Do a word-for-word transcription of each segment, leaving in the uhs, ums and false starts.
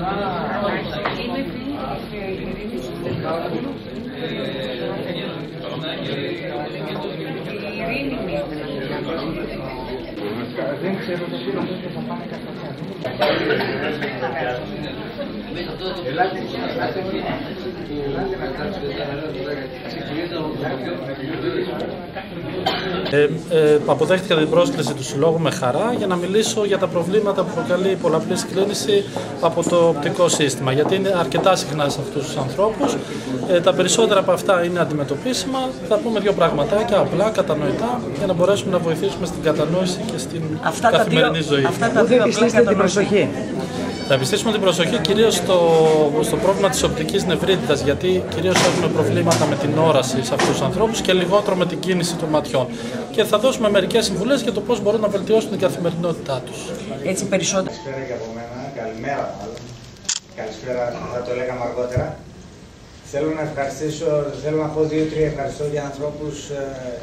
Δεν ξέρω το φίλο μου θα πάνε καταρχάς. Ελάτε, ελάτε, ελάτε να κάτσετε. Αποδέχτηκα την πρόσκληση του Συλλόγου με χαρά για να μιλήσω για τα προβλήματα που προκαλεί η πολλαπλή σκλήνηση από το οπτικό σύστημα, γιατί είναι αρκετά συχνά σε αυτούς τους ανθρώπους. Ε, τα περισσότερα από αυτά είναι αντιμετωπίσιμα. Θα πούμε δύο πραγματάκια απλά, κατανοητά, για να μπορέσουμε να βοηθήσουμε στην κατανόηση και στην αυτά καθημερινή δύο, ζωή. Αυτά τα δύο απλά την προσοχή. Θα επιστήσουμε την προσοχή κυρίως στο, στο πρόβλημα της οπτικής νευρίτιδας, γιατί κυρίως έχουμε προβλήματα με την όραση σε αυτούς τους ανθρώπους και λιγότερο με την κίνηση των ματιών. Και θα δώσουμε μερικές συμβουλές για το πώς μπορούν να βελτιώσουν την καθημερινότητά τους. Έτσι περισσότερο. Καλησπέρα και από μένα, καλημέρα μάλλον. Καλησπέρα, θα το λέγαμε αργότερα. Θέλω να ευχαριστήσω, θέλω να πω δύο-τρία ευχαριστώ για ανθρώπους ε,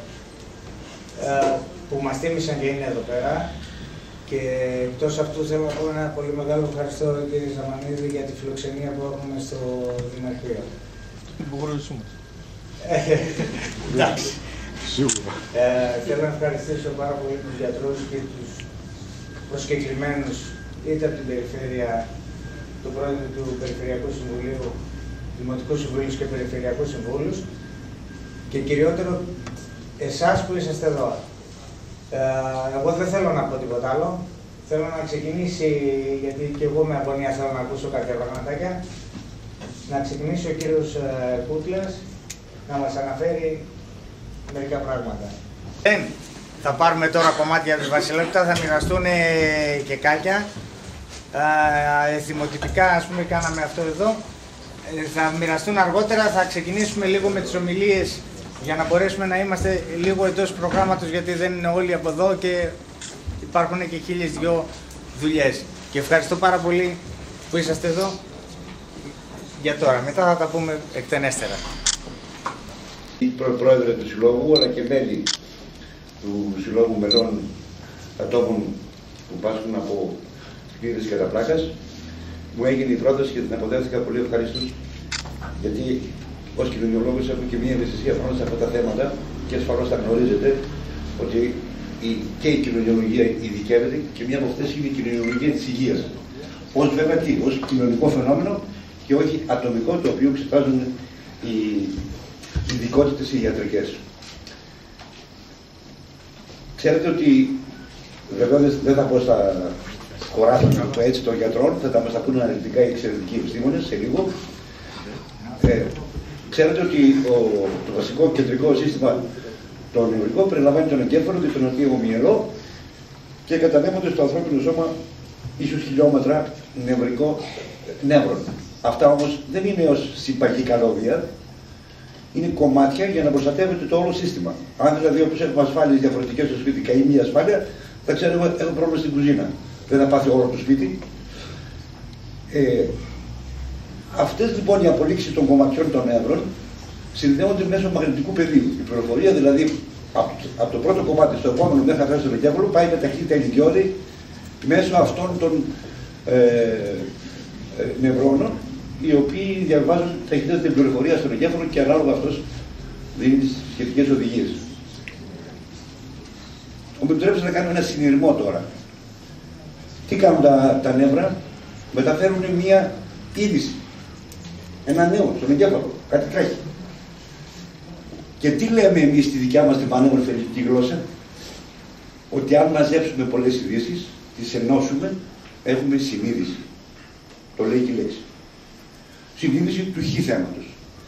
ε, που μας τίμησαν και είναι εδώ πέρα. Και εκτός αυτού θέλω να πω ένα πολύ μεγάλο ευχαριστώ κύριε Ζαμανίδη για τη φιλοξενία που έχουμε στο Δημαρχείο. Υποχωρήσουμε. Εντάξει. Σίγουρα. Θέλω να ευχαριστήσω πάρα πολύ τους γιατρούς και τους προσκεκλημένους είτε από την περιφέρεια, τον πρόεδρο του Περιφερειακού Συμβουλίου, Δημοτικού Συμβουλίου και Περιφερειακού Συμβούλους και κυριότερο εσάς που είσαστε εδώ. Εγώ δεν θέλω να πω τίποτα άλλο. Θέλω να ξεκινήσει, γιατί και εγώ με αγωνία θέλω να ακούσω κάποια πραγματάκια, να ξεκινήσει ο κύριος Κούτλας να μας αναφέρει μερικά πράγματα. Δεν θα πάρουμε τώρα κομμάτια της Βασιλότητα, θα μοιραστούν και κάκια. Θυμοτυπικά, ας πούμε, κάναμε αυτό εδώ. Θα μοιραστούν αργότερα, θα ξεκινήσουμε λίγο με τις ομιλίες για να μπορέσουμε να είμαστε λίγο εντός προγράμματος, γιατί δεν είναι όλοι από εδώ και υπάρχουν και χίλιες δυο δουλειές. Και ευχαριστώ πάρα πολύ που είσαστε εδώ για τώρα. Μετά θα τα πούμε εκτενέστερα. Πρόεδρε του Συλλόγου, αλλά και μέλη του Συλλόγου Μελών Ατόμων που πάσχουν από κλίδες και καταπλάκας, μου έγινε η πρόταση και την αποδέχθηκα πολύ ευχαριστούς, γιατί ως κοινωνιολόγος έχω και μία ευαισθησία πάνω σε αυτά τα θέματα και ασφαλώς θα γνωρίζετε ότι η, και η κοινωνιολογία ειδικεύεται και μία από αυτές είναι η κοινωνιολογία της υγείας. Ως βέβαια τι, ως κοινωνικό φαινόμενο και όχι ατομικό, το οποίο εξετάζουν οι ειδικότητες οι ιατρικές. Ξέρετε ότι βέβαια δεν θα πω στα χωράφια έτσι των γιατρών, θα τα μας τα πούνε αναλυτικά οι εξαιρετικοί επιστήμονες σε λίγο. Ε, ξέρετε ότι ο, το βασικό κεντρικό σύστημα το νευρικό περιλαμβάνει τον εγκέφαλο και τον ορτίγο μυελό και κατανέμονται στο ανθρώπινο σώμα ίσως χιλιόμετρα νευρικό νεύρων. Αυτά όμως δεν είναι ως συμπαγή καλώδια, είναι κομμάτια για να προστατεύεται το όλο σύστημα. Αν δηλαδή όπως έχουμε ασφάλειες διαφορετικές στο σπίτι, καεί μία ασφάλεια, θα ξέρω εγώ έχω πρόβλημα στην κουζίνα. Δεν θα πάθει όλο το σπίτι. Ε, αυτές λοιπόν οι απολύξεις των κομματιών των νεύρων συνδέονται μέσω μαγνητικού πεδίου. Η πληροφορία δηλαδή από, από το πρώτο κομμάτι στο επόμενο μέχρι να φτάσει στο εγκέφαλο πάει με ταχύτητα ηλικιώδη μέσω αυτών των ε, ε, νευρώνων, οι οποίοι διαβάζουν ταχύτητα την πληροφορία στον εγκέφαλο και ανάλογα αυτός δίνει τις σχετικές οδηγίες. Μου επιτρέψτε να κάνω ένα συνειρμό τώρα. Τι κάνουν τα, τα νεύρα, μεταφέρουν μία είδηση. Ένα νέο στον εγκέφαλο, κάτι τρέχει. Και τι λέμε εμείς στη δικιά μας την πανέμορφη ελληνική γλώσσα, ότι αν μαζέψουμε πολλές ειδήσεις, τις ενώσουμε, έχουμε συνείδηση. Το λέει και η λέξη. Συνείδηση του χ θέματος.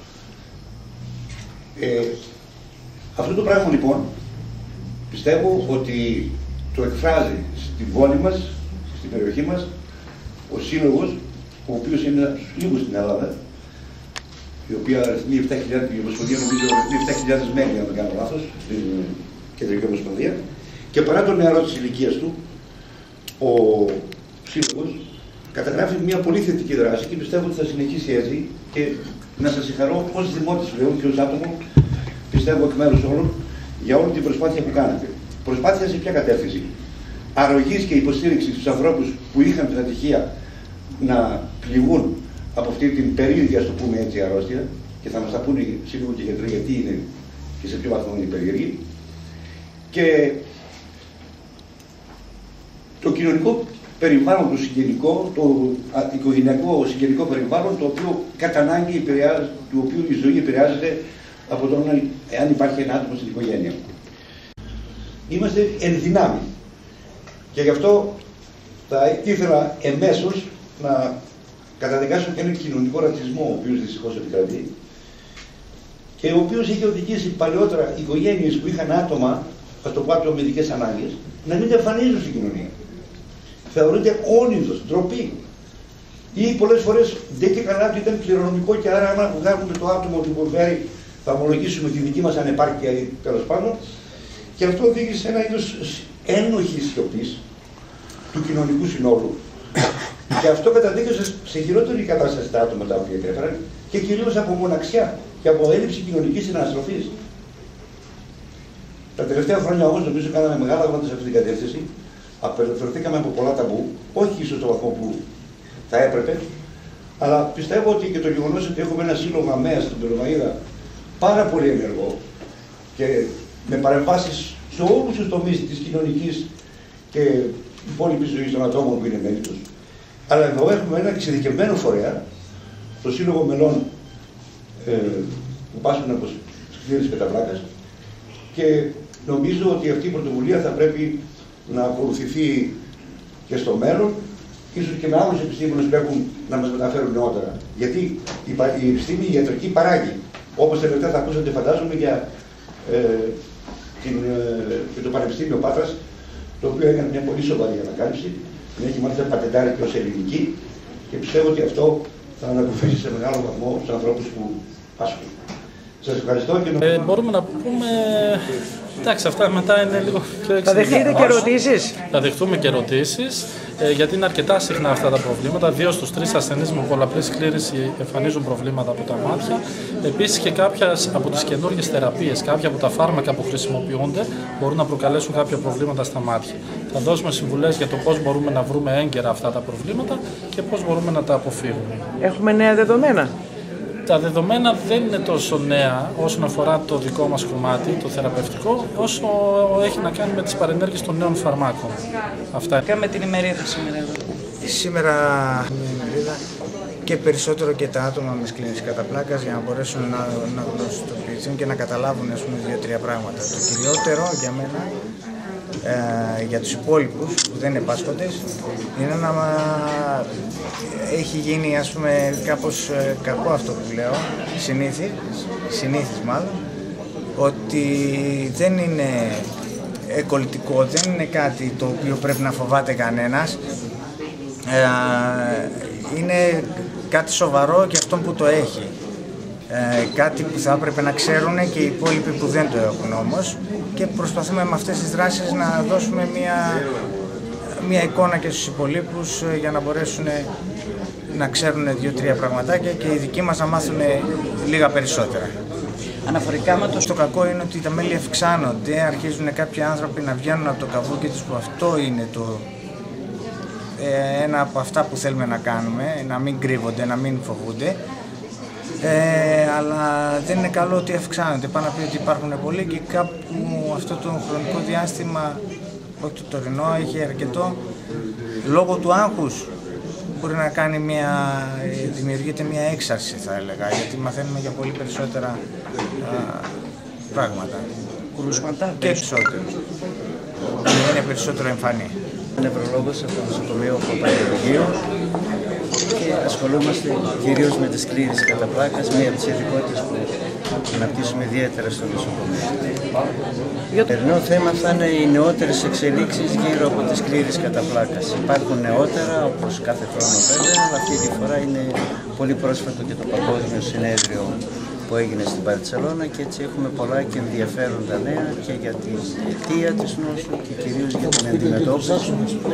Ε, αυτό το πράγμα λοιπόν πιστεύω ότι το εκφράζει στην πόλη μας, στην περιοχή μας, ο σύλλογος, ο οποίος είναι ένας λίγος στην Ελλάδα, η οποία αριθμεί επτά χιλιάδες, η Ομοσπονδία νομίζω αριθμεί επτά χιλιάδες μέλη, αν δεν κάνω λάθος, στην Κεντρική Ομοσπονδία, και παρά το νεαρό της ηλικίας του, ο σύλλογος καταγράφει μια πολύ θετική δράση και πιστεύω ότι θα συνεχίσει έτσι και να σας συγχαρώ ως δημότης πλέον και ως άτομο, πιστεύω εκ μέρους όλων, για όλη την προσπάθεια που κάνετε. Προσπάθεια σε ποια κατεύθυνση? Αρρωγής και υποστήριξη στους ανθρώπους που είχαν την ατυχία να πληγούν από αυτή την περίεργη, ας το πούμε έτσι, αρρώστια, και θα μας τα πούνε σε λίγο και οι γιατροί γιατί είναι και σε ποιο βαθμό είναι περίεργη. Και το κοινωνικό περιβάλλον, το συγγενικό, το οικογενειακό συγγενικό περιβάλλον, το οποίο κατά ανάγκη επηρεάζει, του οποίου η ζωή επηρεάζεται από το εάν υπάρχει ένα άτομο στην οικογένεια. Είμαστε εν δυνάμει. Και γι' αυτό θα ήθελα εμέσως να καταδικάσω και έναν κοινωνικό ρατσισμό, ο οποίος δυστυχώς επικρατεί και ο οποίος έχει οδηγήσει παλαιότερα οικογένειες που είχαν άτομα, ας το πω άτομα με ειδικές ανάγκες, να μην εμφανίζουν στην κοινωνία. Θεωρείται όνειδος, ντροπή. Ή πολλές φορές δεν και καλά ότι ήταν κληρονομικό και άρα άμα βγάλουμε το άτομο του υποφέρει θα ομολογήσουμε τη δική μας ανεπάρκεια ή τέλος πάντων. Και αυτό οδήγησε σε ένα είδος ένοχης σιωπής του κοινωνικού συνόλου. Και αυτό καταδίκασε σε χειρότερη κατάσταση τα άτομα τα οποία έφεραν και κυρίως από μοναξιά και από έλλειψη κοινωνικής συναναστροφής. Τα τελευταία χρόνια όμως νομίζω κάναμε μεγάλα βήματα σε αυτή την κατεύθυνση. Απελευθερωθήκαμε από πολλά ταμπού, όχι ίσως στο βαθμό που θα έπρεπε, αλλά πιστεύω ότι και το γεγονός ότι έχουμε ένα σύλλογο ΑΜΕΑ στην Πελωμαΐδα πάρα πολύ ενεργό και με παρεμβάσεις σε όλους τους τομείς της κοινωνικής και υπόλοιπης ζωής των ατόμων που είναι μέλη τους. Αλλά εδώ έχουμε ένα εξειδικευμένο φορέα, το Σύλλογο Μελών ε, που πάσχουν από σκλήρες καταβλάκας, και νομίζω ότι αυτή η πρωτοβουλία θα πρέπει να ακολουθηθεί και στο μέλλον, ίσως και με άλλους επιστήμονες που έχουν να μας μεταφέρουν νεότερα. Γιατί η επιστήμη η ιατρική παράγει, όπως τελευταία θα ακούσατε φαντάζομαι για, ε, την, ε, για το Πανεπιστήμιο Πάτρας, το οποίο έκανε μια πολύ σοβαρή ανακάλυψη, την έχει μάλιστα πατεντάρει και ως ελληνική και πιστεύω ότι αυτό θα ανακουφίσει σε μεγάλο βαθμό στους ανθρώπους που πάσχουν. Σας ευχαριστώ και... Ε, μπορούμε να πούμε... Εντάξει, αυτά μετά είναι λίγο πιο εξηγητικά. Θα δεχτείτε και ερωτήσεις. Θα δεχτούμε και ερωτήσεις, ε, γιατί είναι αρκετά συχνά αυτά τα προβλήματα. Δύο στους τρεις ασθενείς με πολλαπλή σκλήρυνση εμφανίζουν προβλήματα από τα μάτια. Επίσης και κάποιες από τις καινούργιες θεραπείες, κάποια από τα φάρμακα που χρησιμοποιούνται μπορούν να προκαλέσουν κάποια προβλήματα στα μάτια. Θα δώσουμε συμβουλές για το πώς μπορούμε να βρούμε έγκαιρα αυτά τα προβλήματα και πώς μπορούμε να τα αποφύγουμε. Έχουμε νέα δεδομένα. Τα δεδομένα δεν είναι τόσο νέα όσον αφορά το δικό μας κομμάτι, το θεραπευτικό, όσο έχει να κάνει με τις παρενέργειες των νέων φαρμάκων. Αυτά. Κάνουμε την ημερίδα σήμερα εδώ. Σήμερα με ημερίδα και περισσότερο και τα άτομα με σκλήνηση καταπλάκας για να μπορέσουν να, να γνωστοποιηθούν και να καταλάβουν δύο-τρία πράγματα. Το κυριότερο για μένα, ε, για τους υπόλοιπους που δεν είναι πάσχοντες, είναι να έχει γίνει ας πούμε κάπως ε, κακό αυτό που λέω, συνήθις, συνήθις μάλλον, ότι δεν είναι εκκολυτικό, δεν είναι κάτι το οποίο πρέπει να φοβάται κανένας, ε, είναι κάτι σοβαρό και αυτόν που το έχει. Ε, κάτι που θα έπρεπε να ξέρουν και οι υπόλοιποι που δεν το έχουν όμως, και προσπαθούμε με αυτές τις δράσεις να δώσουμε μια, μια εικόνα και στους υπολείπους για να μπορέσουν να ξέρουν δύο-τρία πραγματάκια και οι δικοί μας να μάθουν λίγα περισσότερα. Αναφορικά με το... Το κακό είναι ότι τα μέλη αυξάνονται, αρχίζουν κάποιοι άνθρωποι να βγαίνουν από το καβούκι τους, που αυτό είναι το, ε, ένα από αυτά που θέλουμε να κάνουμε, να μην κρύβονται, να μην φοβούνται. Ε, αλλά δεν είναι καλό ότι αυξάνονται. Πάνω να πει ότι υπάρχουν πολλοί και κάπου αυτό το χρονικό διάστημα, όχι το τωρινό, έχει αρκετό, λόγω του άγχους μπορεί να κάνει μια, δημιουργείται μια έξαρση θα έλεγα, γιατί μαθαίνουμε για πολύ περισσότερα α, πράγματα. Κρούσματα. Και περισσότερο. Είναι περισσότερο εμφανή. Νευρολόγος από το νοσοκομείο Παπαγεωργίου και ασχολούμαστε κυρίως με τη σκλήρυνση καταπλάκας, μία από τις ειδικότητες που αναπτύσσουμε ιδιαίτερα στο νοσοκομείο. Το περνό θέμα θα είναι οι νεότερες εξελίξεις γύρω από τη σκλήρυνση καταπλάκας. Υπάρχουν νεότερα, όπως κάθε χρόνο βέβαια, αλλά αυτή τη φορά είναι πολύ πρόσφατο και το Παγκόσμιο Συνέδριο που έγινε στην Μπαρτσελώνα και έτσι έχουμε πολλά και ενδιαφέροντα νέα και για την αιτία της νόσου και κυρίως για την αντιμετώπιση.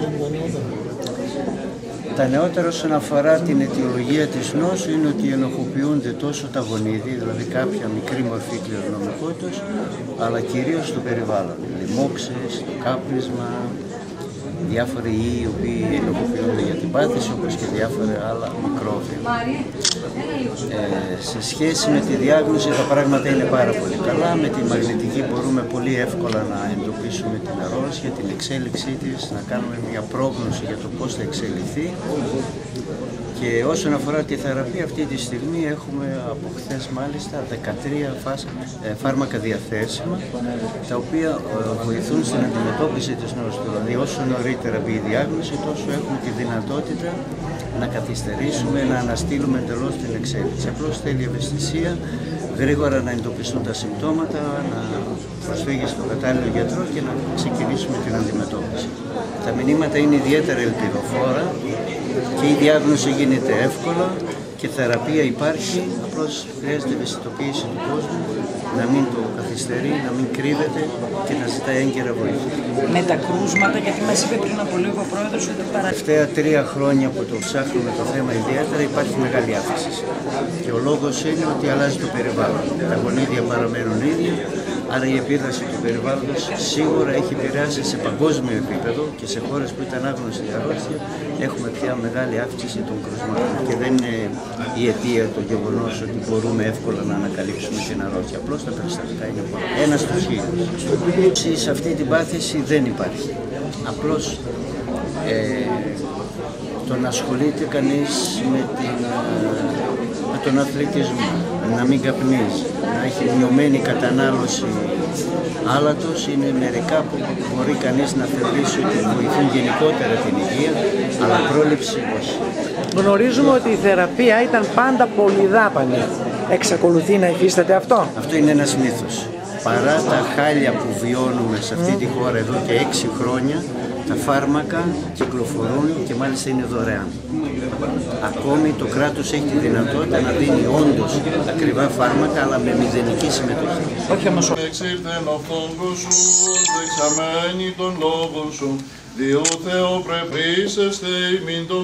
Τα νεότερα όσον αφορά την αιτιολογία της νόσου είναι ότι ενοχοποιούνται τόσο τα γονίδια, δηλαδή κάποια μικρή μορφή κληρονομικότητας, αλλά κυρίως στο περιβάλλον. Λοιμώξεις, το κάπνισμα, διάφοροι ιοί οι οποίοι ενεργοποιούνται για την πάθηση, όπως και διάφορα άλλα μικρόβια. Ε, σε σχέση με τη διάγνωση τα πράγματα είναι πάρα πολύ καλά. Με τη μαγνητική μπορούμε πολύ εύκολα να εντοπίσουμε την αρρώστια, την εξέλιξή της, να κάνουμε μια πρόγνωση για το πώς θα εξελιχθεί. Και όσον αφορά τη θεραπεία, αυτή τη στιγμή έχουμε από χθες μάλιστα δεκατρία φάρμακα διαθέσιμα, τα οποία βοηθούν στην αντιμετώπιση της νόσου. Δηλαδή όσο νωρίτερα μπει η διάγνωση, τόσο έχουμε τη δυνατότητα να καθυστερήσουμε, να αναστείλουμε εντελώς την εξέλιξη. Απλώς θέλει ευαισθησία, γρήγορα να εντοπιστούν τα συμπτώματα, να προσφύγει στον κατάλληλο γιατρό και να ξεκινήσουμε την αντιμετώπιση. Τα μηνύματα είναι ιδιαίτερα ελπιδοφόρα και η διάγνωση γίνεται εύκολα και θεραπεία υπάρχει, απλώς χρειάζεται ευαισθητοποίηση του κόσμου, να μην το καθυστερεί, να μην κρύβεται και να ζητάει έγκαιρα βοήθεια. Με τα κρούσματα, γιατί μας είπε πριν από λίγο ο Πρόεδρος ότι παρά... Τα τελευταία τρία χρόνια που το ψάχνουμε το θέμα ιδιαίτερα υπάρχει μεγάλη αύξηση. Και ο λόγος είναι ότι αλλάζει το περιβάλλον. Τα γονίδια παραμένουν ίδια, άρα η επίδραση του περιβάλλοντος σίγουρα έχει επηρεάσει σε παγκόσμιο επίπεδο και σε χώρες που ήταν άγνωστη η αρρώστια έχουμε πια μεγάλη αύξηση των κρουσμάτων. Και δεν είναι η αιτία το γεγονός ότι μπορούμε εύκολα να ανακαλύψουμε την αρρώστια. Απλώς τα περιστατικά είναι πολλά. Ένα στους χίλιους. Σε αυτή την πάθηση δεν υπάρχει. Απλώς ε, το να ασχολείται κανείς με, την, με τον αθλητισμό, να μην καπνίζει, να έχει μειωμένη κατανάλωση άλατος, είναι μερικά που μπορεί κανείς να θεωρήσει ότι βοηθούν γενικότερα την υγεία, αλλά πρόληψη όχι. Γνωρίζουμε ότι η θεραπεία ήταν πάντα πολυδάπανη. Εξακολουθεί να υφίσταται αυτό? Αυτό είναι ένας μύθος. Παρά τα χάλια που βιώνουμε σε αυτή τη χώρα εδώ και έξι χρόνια, τα φάρμακα κυκλοφορούν και μάλιστα είναι δωρεάν. Ακόμη το κράτος έχει τη δυνατότητα να δίνει όντως ακριβά φάρμακα, αλλά με μηδενική συμμετοχή. Όχι όμως ο... Εξήρθεν ο φόγκος σου, δεξαμένη τον λόγο σου, Διού Θεό πρεπρίσεστε ημίν το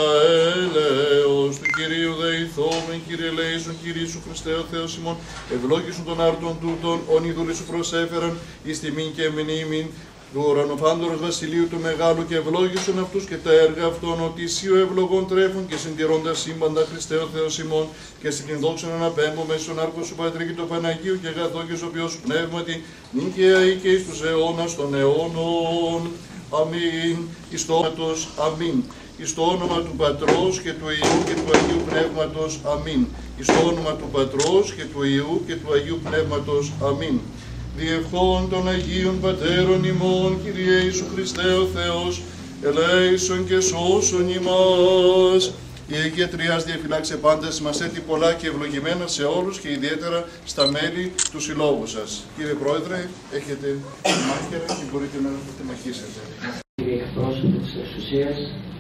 μεγαέλεος του Κυρίου δεηθόμεν, Κύριε λέησον, Κύριε σου Χριστέ ο Θεός ημών, ευλόγησον των άρτων τούτων, ον οι δούλοι σου προσέφεραν, εις τιμήν και μνήμην, του ουρανοφάντορος βασιλείου του μεγάλου και ευλόγησον αυτούς και τα έργα αυτών, ότι εσύ ο ευλογών τρέφουν και συντηρώντας σύμπαντα Χριστέ ο Θεός ημών, και στην δόξαν αναπέμπω μέσω στον άρκο σου Πατρί και το Παναγίου και αγαθό και σωπιό σου πνεύματι, νυν και αεί και εις τους αιώνας των αιώνων. Αμήν. Εις το όνομα αμήν. Εις το όνομα του Πατρός και του Υιού και του Αγίου Πνεύματος. Αμήν. Εις το όνομα του Πατρός και του Υιού και του Αγίου Πνεύματος. Αμήν. Διευχών των Αγίων Πατέρων ημών, Kyrie Ιησού Χριστέ ο Θεός, ελέησον και σώσον ημάς. Η Αγία Τριάς διαφυλάξε πάντα μας έτη πολλά και ευλογημένα σε όλους και ιδιαίτερα στα μέλη του συλλόγου σας. Κύριε Πρόεδρε, έχετε μάχαιρα και μπορείτε να τεμαχίσετε. Κύριε εκπρόσωποι της εξουσίας,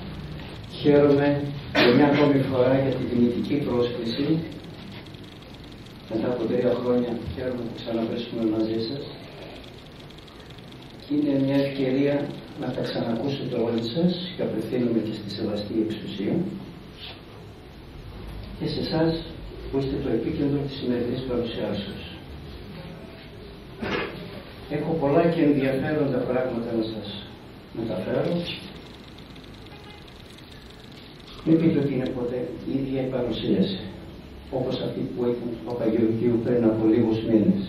χαίρομαι για μια ακόμη φορά για την τιμητική πρόσκληση. Μετά από τρία χρόνια χαίρομαι που ξαναβρίσκουμε μαζί σας. Και είναι μια ευκαιρία να τα ξανακούσετε όλοι σας και απευθύνομαι και στη σεβαστή εξουσία και σε εσάς που είστε το επίκεντρο της σημερινής παρουσιάσεως. Έχω πολλά και ενδιαφέροντα πράγματα να σας μεταφέρω. Μην πείτε ότι είναι ποτέ η ίδια η παρουσίαση, όπως αυτή που ήταν του Παπαγεωργίου πριν από λίγους μήνες.